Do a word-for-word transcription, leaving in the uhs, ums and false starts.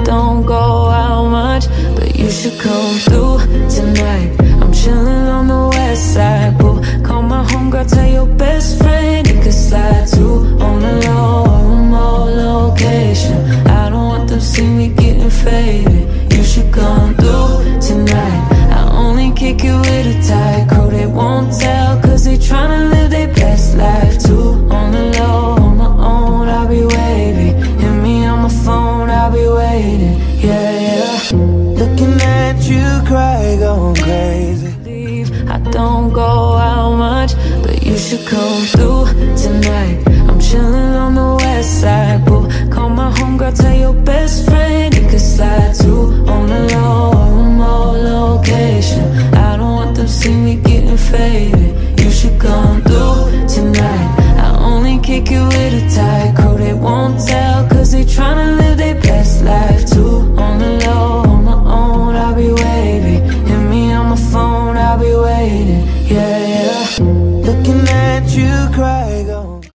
don't go out much, but you should come through tonight. I'm chillin' on the west side, boo. Call my homegirl, tell your best friend you can slide too. On the low, or remote location, I don't want them see me getting faded. You should come through tonight. I only kick it with a tight crew. They won't tell, cause they tryna live their best life too. On the low, on my own, I'll be wavy. Hit me on my phone, I'll be waiting. Yeah, yeah. Looking at you cry, going crazy. I don't go out much, but you should come through tonight. I'm chillin' on the west side, boo. Call my homegirl, tell your best friend you can slide too. On the low, or remote location, I don't want them see me getting faded. You should come through tonight.